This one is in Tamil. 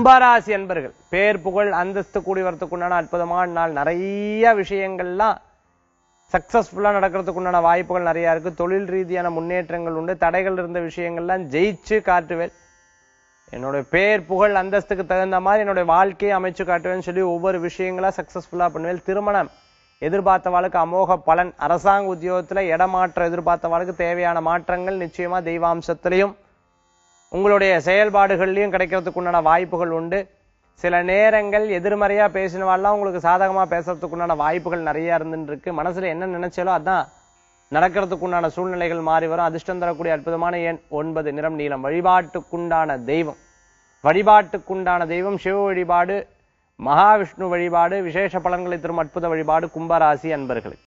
கும்பராசி அன்பர்கள் பேர் புகழ் அந்தஸ்து கூடி வரத்துக்குண்டான அற்புதமான நாள். நிறைய விஷயங்கள்லாம் சக்சஸ்ஃபுல்லா நடக்கிறதுக்குண்டான வாய்ப்புகள் நிறைய இருக்கு. தொழில் ரீதியான முன்னேற்றங்கள் உண்டு. தடைகள் இருந்த விஷயங்கள்லாம் ஜெயிச்சு காட்டுவேன். என்னுடைய பேர் புகழ் அந்தஸ்துக்கு தகுந்த மாதிரி என்னுடைய வாழ்க்கையை அமைச்சு காட்டுவேன்னு சொல்லி ஒவ்வொரு விஷயங்களா சக்சஸ்ஃபுல்லா பண்ணுவேன். திருமணம் எதிர்பார்த்தவாளுக்கு அமோக பலன். அரசாங்க உத்தியோகத்துல இடமாற்றம் எதிர்பார்த்தவாளுக்கு தேவையான மாற்றங்கள் நிச்சயமா தெய்வாம்சத்திலையும் உங்களுடைய செயல்பாடுகள்லையும் கிடைக்கிறதுக்குண்டான வாய்ப்புகள் உண்டு. சில நேரங்கள் எதிர்மறையா பேசினவாள்லாம் உங்களுக்கு சாதகமா பேசுறதுக்குண்டான வாய்ப்புகள் நிறைய இருந்துட்டு இருக்கு. மனசுல என்ன நினைச்சாலோ அதான் நடக்கிறதுக்குண்டான சூழ்நிலைகள் மாறி வரும். அதிர்ஷ்டம் தரக்கூடிய அற்புதமான எண் 9. நிறம் நீலம். வழிபாட்டுக்குண்டான தெய்வம் சிவ வழிபாடு, மகாவிஷ்ணு வழிபாடு, விசேஷ பலன்களை தரும் அற்புத வழிபாடு கும்பராசி அன்பர்களுக்கு.